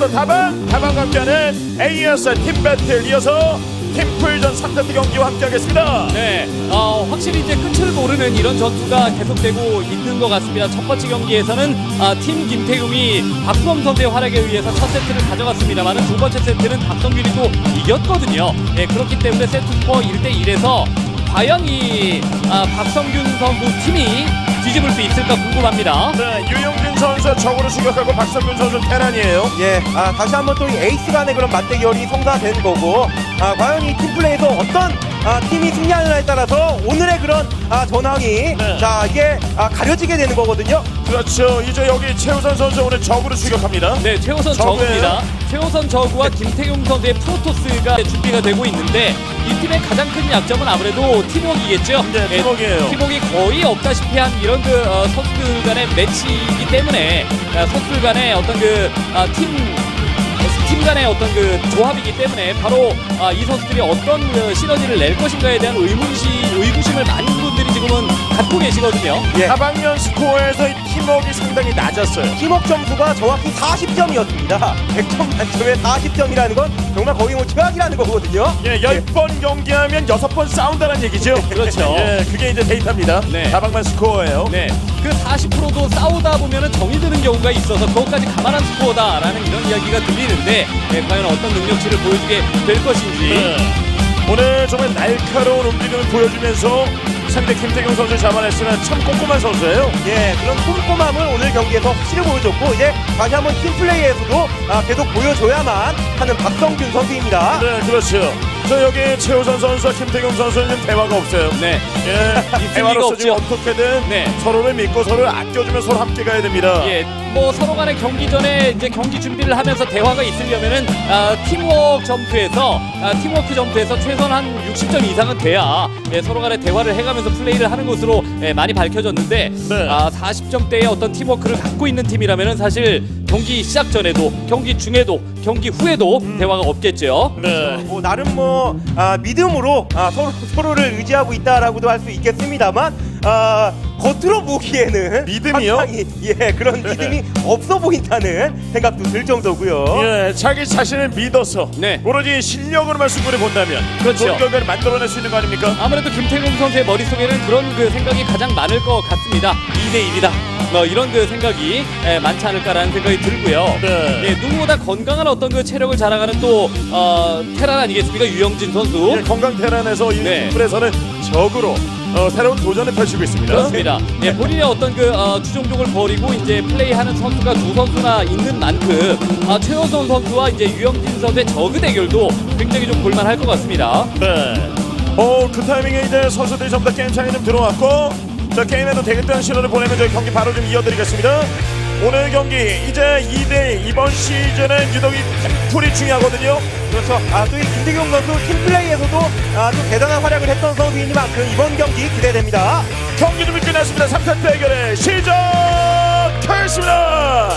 오늘도 다방과 함께하는 AS 팀 배틀 이어서 팀플전 3세트 경기와 함께하겠습니다. 네, 확실히 이제 끝을 모르는 이런 전투가 계속되고 있는 것 같습니다. 첫 번째 경기에서는 팀 김태용이 박수범 선수의 활약에 의해서 첫 세트를 가져갔습니다만 두 번째 세트는 박성균이 또 이겼거든요. 네, 그렇기 때문에 세트 스코어 1대1에서 과연 이 박성균 선수 팀이 뒤집을 수 있을까 궁금합니다. 네, 유영진 선수 적으로 추격하고 박성균 선수 테란이에요. 예, 다시 한번 또 이 에이스 간의 그런 맞대결이 성사된 거고, 과연 이 팀플레이에서 어떤 팀이 승리하느냐에 따라서 오늘의 그런 전황이 네. 자 이게 가려지게 되는 거거든요. 그렇죠. 이제 여기 최우선 선수 오늘 적으로 추격합니다. 네, 최우선 저구입니다. 최우선 저구와 김태용 선수의 프로토스가 준비가 되고 있는데 이 팀의 가장 큰 약점은 아무래도 팀워크이겠죠. 네, 팀워크예요. 팀워크가 거의 없다시피 한 이런 선수들 간의 매치이기 때문에 선수들 간의 어떤 팀 간의 어떤 조합이기 때문에 바로 이 선수들이 어떤 시너지를 낼 것인가에 대한 의구심을 많은 분들이 지금은 갖고 계시거든요. 예. 하반년 스코어에서 이 팀워크가 상당히 낮았어요. 팀워크 점수가 정확히 40점이었습니다. 100점 만점에 40점이라는 건 정말 거의 뭐 최악이라는 거거든요. 예, 10번 경기하면 6번 싸운다는 얘기죠. 그렇죠. 예, 그게 이제 데이터입니다. 네. 하반만 스코어예요. 네, 그 40%도 싸우다 보면은 정이 드는 경우가 있어서 그것까지 감안한 스코어다라는 이런 이야기가 들리는데 과연 어떤 능력치를 보여주게 될 것인지. 네. 오늘 정말 날카로운 움직임을 보여주면서 상대 김태경 선수 잡아냈으나 참 꼼꼼한 선수예요. 예, 그런 꼼꼼함을 오늘 경기에서 확실히 보여줬고 이제 다시 한번 팀플레이에서도 계속 보여줘야만 하는 박성균 선수입니다. 네, 그렇죠. 저 여기 최우선 선수와 김태경 선수는 대화가 없어요. 네. 예, 있을 대화로서 리가 지금 없죠. 어떻게든 네. 서로를 믿고 서로를 아껴주면 서로 함께 가야 됩니다. 예, 뭐 서로 간의 경기 전에 이제 경기 준비를 하면서 대화가 있으려면은 팀워크 점수에서 최소한 한 60점 이상은 돼야 서로 간의 대화를 해가면서 플레이를 하는 것으로 많이 밝혀졌는데 네. 40점대의 어떤 팀워크를 갖고 있는 팀이라면은 사실 경기 시작 전에도 경기 중에도 경기 후에도 대화가 없겠죠. 네. 뭐 나름 뭐 믿음으로 서로를 의지하고 있다라고도 할 수 있겠습니다만 겉으로 보기에는 믿음이요? 상당히, 그런 믿음이 없어 보인다는 생각도 들 정도고요. 예, 자기 자신을 믿어서 네. 오로지 실력으로만 승부를 본다면 그렇죠. 좋은 결과를 만들어낼 수 있는 거 아닙니까? 아무래도 김태균 선수의 머릿속에는 그런 생각이 가장 많을 것 같습니다. 2대1이다. 이런 생각이 많지 않을까라는 생각이 들고요. 네. 예, 누구보다 건강한 어떤 체력을 자랑하는 또 테란 아니겠습니까? 유영진 선수. 예, 건강 테란에서 이 네. 팀플에서는 적으로 새로운 도전을 펼치고 있습니다. 그렇습니다. 예, 본인의 어떤 주종족을 버리고 이제 플레이하는 선수가 두 선수나 있는 만큼 최호선 선수와 이제 유영진 선수의 저그 대결도 굉장히 좀 볼만할 것 같습니다. 네. 그 타이밍에 이제 선수들이 전부 다 게임 창에 좀 들어왔고, 자, 게임에도 되겠다는 신호를 보내면 저희 경기 바로 좀 이어드리겠습니다. 오늘 경기 이제 2대2 이번 시즌은 유독 이 팀플이 중요하거든요. 그렇죠. 또 이 김태경 선수 팀플레이에서도 좀 대단한 활약을 했던 선수이니만큼 이번 경기 기대됩니다. 경기 준비 끝났습니다. 3차 대결의 시작하겠습니다.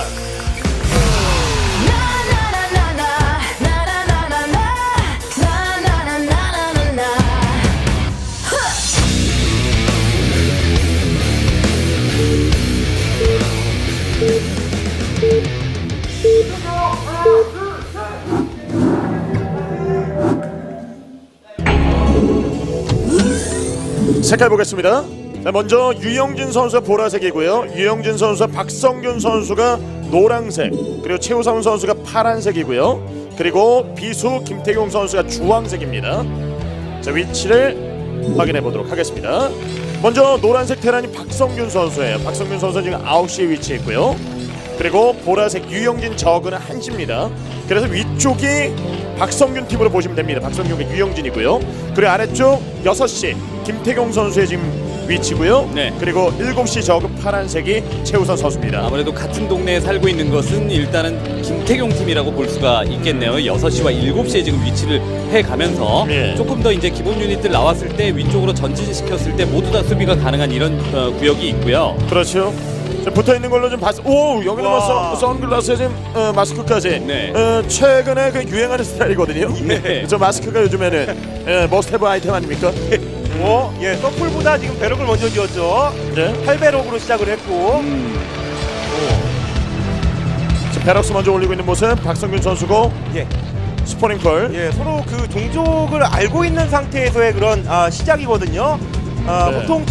색깔 보겠습니다. 자, 먼저 유영진 선수가 보라색이고요. 유영진 선수와 박성균 선수가 노란색, 그리고 최우선 선수가 파란색이고요. 그리고 비수 김태용 선수가 주황색입니다. 자, 위치를 확인해 보도록 하겠습니다. 먼저 노란색 테란이 박성균 선수예요. 박성균 선수는 지금 9시에 위치해 있고요. 그리고 보라색 유영진 저그는 1시입니다. 그래서 위쪽이 박성균 팀으로 보시면 됩니다. 박성균과 유영진이고요. 그리고 아래쪽 6시 김태경 선수의 지금 위치고요. 네. 그리고 7시 저그 파란색이 최우선 선수입니다. 아무래도 같은 동네에 살고 있는 것은 일단은 김태경 팀이라고 볼 수가 있겠네요. 6시와 7시에 지금 위치를 해가면서 예. 조금 더 이제 기본 유닛들 나왔을 때 위쪽으로 전진시켰을 때 모두 다 수비가 가능한 이런 구역이 있고요. 그렇죠. 붙어 있는 걸로 좀 봤어. 오, 여기는 뭐 선글라스에 지금 마스크까지. 네. 최근에 그 유행하는 스타일이거든요. 네. 저 마스크가 요즘에는 머스테브 아이템 아닙니까? 서플보다 지금 배럭을 먼저 지었죠. 네. 8배럭으로 시작을 했고. 베럭스 먼저 올리고 있는 모습 박성균 선수고 예. 스포닝콜. 예, 서로 그 종족을 알고 있는 상태에서의 그런 시작이거든요. 네. 보통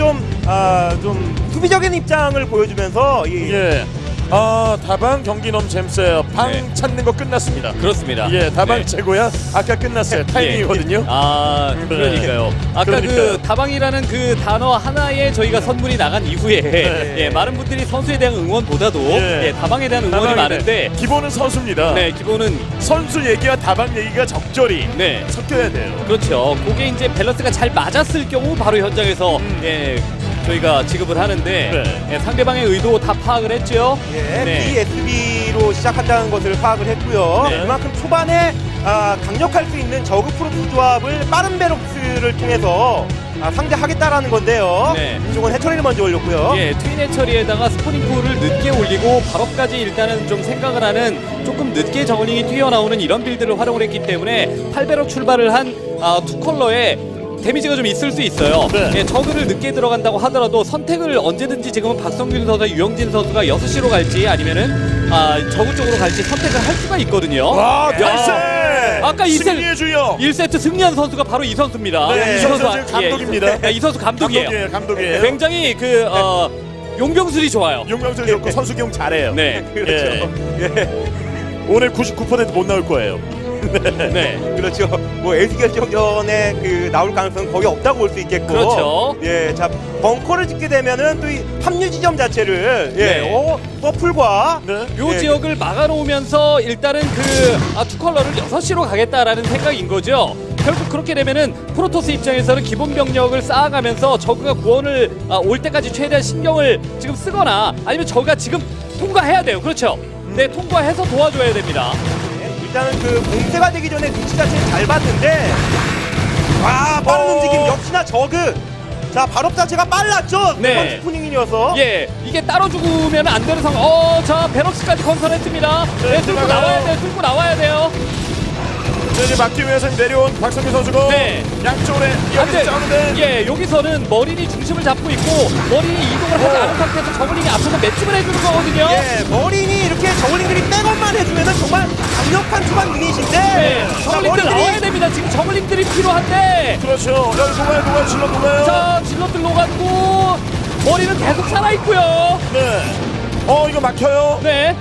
좀 수비적인 입장을 보여주면서 예. 다방 경기 너무 재밌어요. 방 네. 찾는 거 끝났습니다. 그렇습니다. 예, 다방 네. 최고야. 아까 끝났어요. 타이밍이거든요. 그러니까요. 아까 그러니까요. 그 다방이라는 그 단어 하나에 저희가 선물이 나간 이후에 예, 많은 분들이 선수에 대한 응원보다도 예. 예, 다방에 대한 응원이 다방이네. 많은데 기본은 선수입니다. 네, 기본은 선수 얘기와 다방 얘기가 적절히 네. 섞여야 돼요. 그렇죠. 그게 이제 밸런스가 잘 맞았을 경우 바로 현장에서 예, 저희가 지급을 하는데 네. 예, 상대방의 의도 다 파악을 했죠. 예, 네. BSB로 시작한다는 것을 파악을 했고요. 네. 그만큼 초반에 강력할 수 있는 저그 프로토스 조합을 빠른 베럭스를 통해서 상대하겠다라는 건데요. 네. 이쪽은 해처리를 먼저 올렸고요. 예, 트윈의 처리에다가 스포닝풀을 늦게 올리고 발업까지 일단은 좀 생각을 하는 조금 늦게 저글링이 튀어나오는 이런 빌드를 활용을 했기 때문에 8배로 출발을 한 투 컬러에 데미지가 좀 있을 수 있어요. 네. 예, 저그를 늦게 들어간다고 하더라도 선택을 언제든지 지금은 박성균 선수와 유영진 선수가 6시로 갈지 아니면은 저그 쪽으로 갈지 선택을 할 수가 있거든요. 와, 예. 나이스! 아까 승리의 주역. 1세트 승리한 선수가 바로 이 선수입니다. 네, 이 선수 지금 감독입니다. 이 선수 감독이에요. 감독이에요. 굉장히 용병술이 좋아요. 용병술 좋고 선수 기용 잘해요. 네. 그렇죠. 예. 오늘 99%못 나올 거예요. 네. 그렇죠. 뭐 에이스 결정전에 나올 가능성은 거의 없다고 볼 수 있겠고. 그렇죠. 예, 자 벙커를 짓게 되면은 또 이 합류 지점 자체를 네. 서플과 네. 요 예. 지역을 막아놓으면서 일단은 두 컬러를 6시로 가겠다라는 생각인 거죠. 결국 그렇게 되면은 프로토스 입장에서는 기본 병력을 쌓아가면서 저그가 구원을 올 때까지 최대한 신경을 지금 쓰거나 아니면 저그가 지금 통과해야 돼요. 그렇죠. 네, 통과해서 도와줘야 됩니다. 일단은 공세가 되기 전에 위치 자체를 잘 봤는데 빠른 움직임 역시나 저그. 자 발업 자체가 빨랐죠. 네. 스푸닝이어서. 예, 이게 따로 죽으면 안 되는 상황. 자, 베럭스까지 건설했습니다. 네, 뚫고 들어가요. 나와야 돼요. 뚫고 나와야 돼요. 이제 막기 위해서 내려온 박성균 선수고 네. 양쪽으로 안 여기서 돼. 싸우는데 예, 여기서는 머린이 중심을 잡고 있고 머린이 이동을 하지 않은 상태에서 저글링이 앞서서 매집을 해주는 거거든요. 예, 머린이 이렇게 저글링들이 백업만 해주면은 정말 강력한 초반 유닛인데. 네, 자, 저글링들 나와야 됩니다. 지금 저글링들이 필요한데. 그렇죠. 여기 누가 질러 누가요? 자, 질럿들 녹았고 머리는 계속 살아있고요. 네. 이거 막혀요. 네.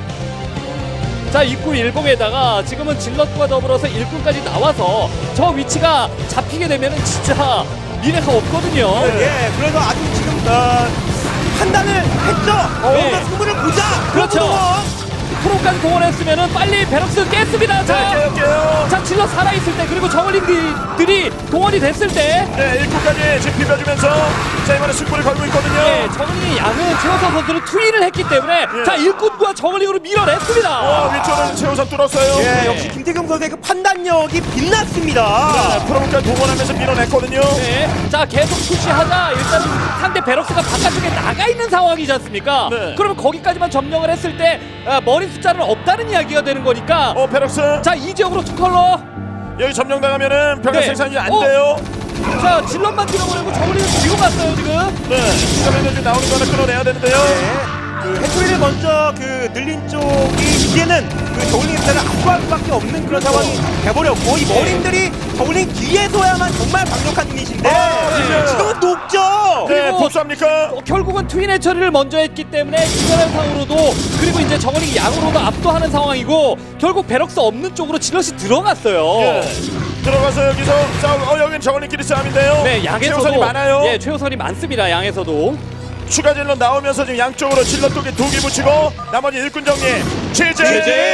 자, 입구 일봉에다가 지금은 질럿과 더불어서 일꾼까지 나와서 저 위치가 잡히게 되면은 진짜 미래가 없거든요. 예, 그래서 아주 지금 판단을 했죠. 네. 여기서 승부를 보자. 그렇죠. 프로까지 동원했으면은 빨리 베럭스 깼습니다. 자, 깨요. 자, 질럿 살아있을 때 그리고 저글링들이 동원이 됐을 때 네, 일꾼까지 지금 비벼주면서 자 이번에 승부를 걸고 있거든요. 네, 저글링이 양은 최호선 선수는 투인을 했기 때문에 예. 자, 일꾼과 저글링으로 밀어냈습니다. 위쪽은 최우선 뚫었어요. 예, 역시 김태경 선수의 그 판단력이 빛났습니다. 네, 프로까지 동원하면서 밀어냈거든요. 네. 자, 계속 푸시하자. 일단 상대 베럭스가 바깥쪽에 나가 있는 상황이지 않습니까? 네. 그러면 거기까지만 점령을 했을 때 머리 숫자는 없다는 이야기가 되는 거니까 베럭스. 자, 이 지역으로 투 컬러. 여기 점령당하면은 병력 네. 생산이 안 어? 돼요. 자, 질럿만 들어보내고 저글링은 지고 갔어요 지금. 네. 시간에 나오는 거는 끌어내야 되는데요. 해초리를 먼저 늘린 쪽이 이제는 저울링 입장을 압도할 수밖에 없는 그런 상황이 돼버렸고 이 머린들이 저울링 뒤에서야만 정말 강력한 유닛인데 지금은 녹죠. 네, 그리고 복수합니까? 결국은 트윈의 처리를 먼저 했기 때문에 기절한상으로도 그리고 이제 저글링 양으로도 압도하는 상황이고 결국 베럭스 없는 쪽으로 질럿이 들어갔어요. 네. 들어가서 여기서 싸움. 여기는 저걸링끼리 싸움인데요. 네, 양에서도 최우선이 많아요. 예, 최우선이 많습니다. 양에서도. 추가 질러 나오면서 지금 양쪽으로 질러 쪽에 2개 붙이고 나머지 일꾼 정리. 취재.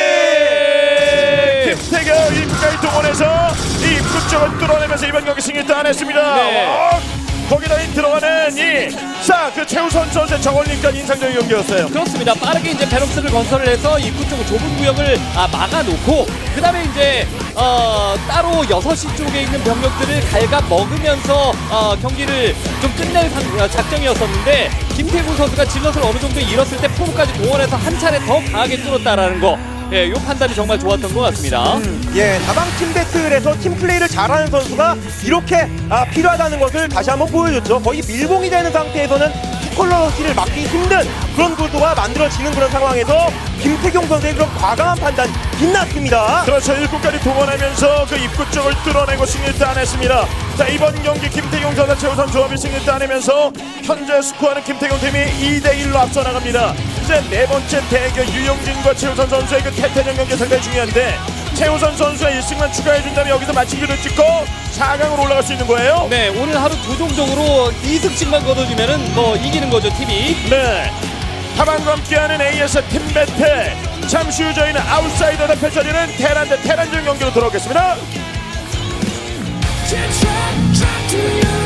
김태경 입구까지 동원해서 이 입구 쪽을 뚫어내면서 이번 경기 승리 따냈습니다. 네. 거기다 들어가는 그 최우선 선수의 저걸링까지 인상적인 경기였어요. 그렇습니다. 빠르게 이제 베럭스를 건설을 해서 입구 쪽 좁은 구역을 막아놓고 그 다음에 이제 따로 6시 쪽에 있는 병력들을 갈가 먹으면서 경기를 좀 끝낼 작정이었었는데 김태균 선수가 질럿을 어느 정도 잃었을 때 포로까지 동원해서 한 차례 더 강하게 뚫었다라는 거. 예, 이 판단이 정말 좋았던 것 같습니다. 예, 다방 팀 배틀에서 팀 플레이를 잘하는 선수가 이렇게 필요하다는 것을 다시 한번 보여줬죠. 거의 밀봉이 되는 상태에서는 스콜러시를 막기 힘든 그런 구도가 만들어지는 그런 상황에서 김태경 선수의 그런 과감한 판단 빛났습니다. 그렇죠. 일꾼까지 동원하면서 그 입구 쪽을 뚫어내고 승리를 따냈습니다. 자, 이번 경기 김태경 선수 최우선 조합이 승리를 따내면서 현재 스코어는 김태경 팀이 2대1로 앞서 나갑니다. 이제 네 번째 대결 유영진과 최우선 선수의 그 태태전 경기 상당히 중요한데 최우선 선수가 1승만 추가해준다면 여기서 마침표를 찍고 4강으로 올라갈 수 있는 거예요. 네, 오늘 하루 조종적으로 2승씩만 거둬주면은 뭐 이기는 거죠, 팀이. 네. 하반과 함께하는 AS 팀 배틀. 잠시 후 저희는 아웃사이더가 펼쳐지는 테란 대 테란전 경기로 돌아오겠습니다. Try to